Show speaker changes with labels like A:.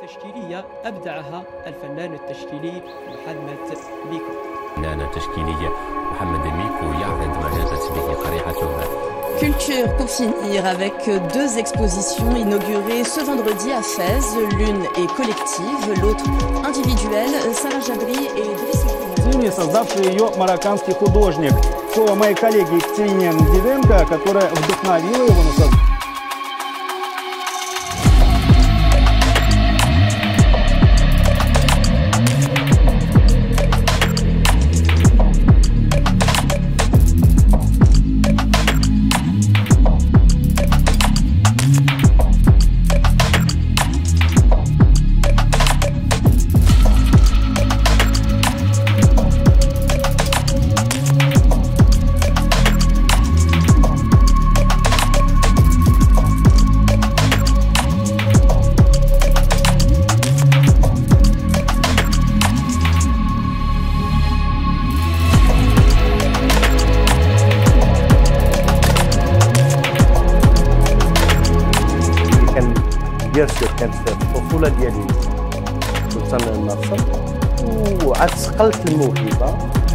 A: تشكيلية أبدعها الفنان التشكيلي محمد ميكو.
B: الفنان التشكيلي محمد ميكو يعرض ما جازت به قريحته.
C: Culture pour finir avec deux expositions inaugurées ce vendredi à Fès. L'une est collective, l'autre individuelle. Sarah Jabri et Driss.
D: Создавший ее марокканский художник. Слово моей коллеги Екатерине Диденко, которая вдохновила его на создание.
E: بيرسيو كانت في الطفوله ديالي كنت تنصر وعاد صقلت الموهبه